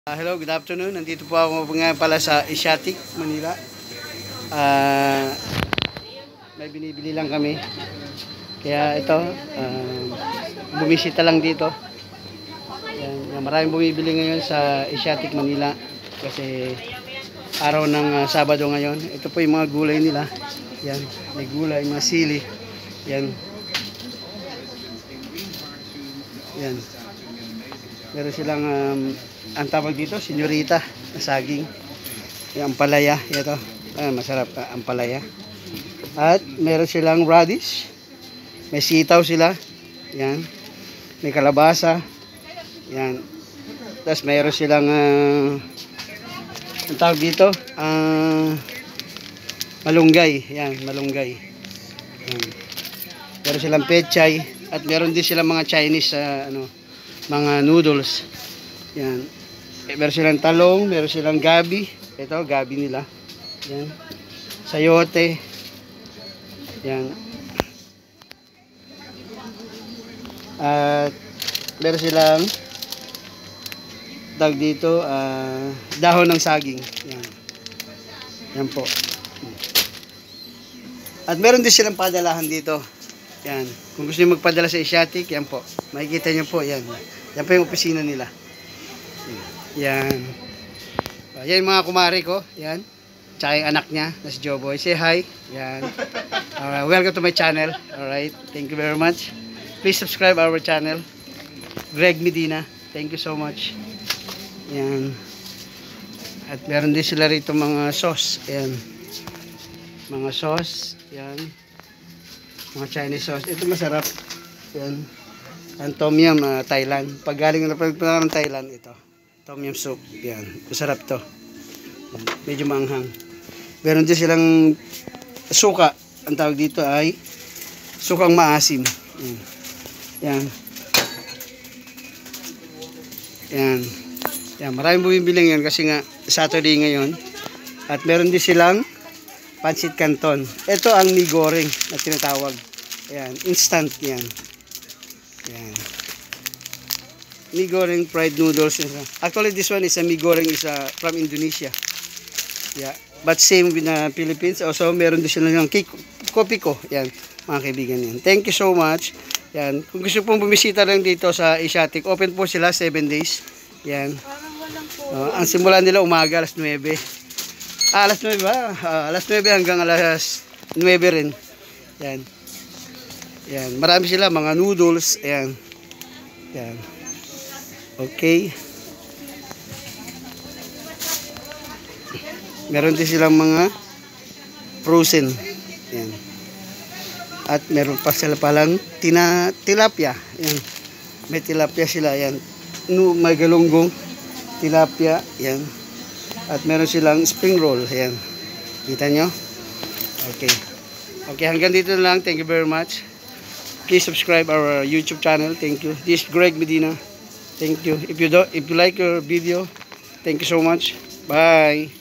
Hello, good afternoon. Nandito po ako ngayon pala sa Asiatic, Manila. May binibili lang kami. Kaya ito, bumisita lang dito. Yan, maraming bumibili ngayon sa Asiatic, Manila. Kasi araw ng Sabado ngayon. Ito po yung mga gulay nila. Yan, may gulay, mga sili. Yan. Yan. Meron silang ang tawag dito, senyorita na saging. Yung ampalaya, ito. Masarap ampalaya. At meron silang radish. May sitaw sila. Yan. May kalabasa. Yan. Tapos meron silang ang tawag dito, malunggay. Yan, malunggay. Yan. Meron silang pechay at meron din silang mga Chinese mga noodles. Yan. Meron silang talong, meron silang gabi. Ito, gabi nila. Yan. Sayote. Yan. At meron silang tawag dito, dahon ng saging. Yan. Yan po. At meron din silang padalahan dito. Yan. Kung gusto niyo magpadala sa Asiatic, yan po. Makikita niyo po, yan. Yan po yung opisina nila. Yan. Yan yung mga kumari ko. Yan. Tsaka yung anak niya, na si Joboy. Say hi. Yan. Welcome to my channel. Alright. Thank you very much. Please subscribe our channel. Greg Medina. Thank you so much. Yan. At meron din sila rito mga sauce. Yan. Mga sauce. Yan. Mga Chinese sauce. Ito masarap. Yan. Ang tom yum, Thailand. Pag galing na ng Thailand, ito. Tom yum soup. Yan. Masarap to. Yan. Medyo maanghang. Meron din silang suka. Ang tawag dito ay sukang maasim. Yan. Yan. Yan. Maraming bumibili ngayon kasi nga Saturday ngayon. At meron din silang pancit canton. Ito ang mi goreng na tinatawag. Ayan, instant yan. Ayan. Mi goreng fried noodles. Actually, this one is a mi goreng from Indonesia. Yeah, but same with the Philippines. Also, meron din sila ng kopiko. Yan, mga kaibigan yan. Thank you so much. Yan. Kung gusto pong bumisita lang dito sa Asiatic, open po sila 7 days. Yan. Ang simula nila umaga alas 9. Alas 9 ba? Alas 9 hanggang alas 9 rin. Yan. Yan. Marami sila mga noodles. Ayan. Yan. Okay. Meron din silang mga frozen. Yan. At meron pa sila palang tilapia. Yan. May tilapia sila. Yan. May galunggong tilapia. Yan. At meron silang spring roll. Ayan. Kita nyo? Okay. Okay, hanggang dito lang. Thank you very much. Please subscribe our YouTube channel. Thank you. This is Greg Medina. Thank you. If you like our video, thank you so much. Bye.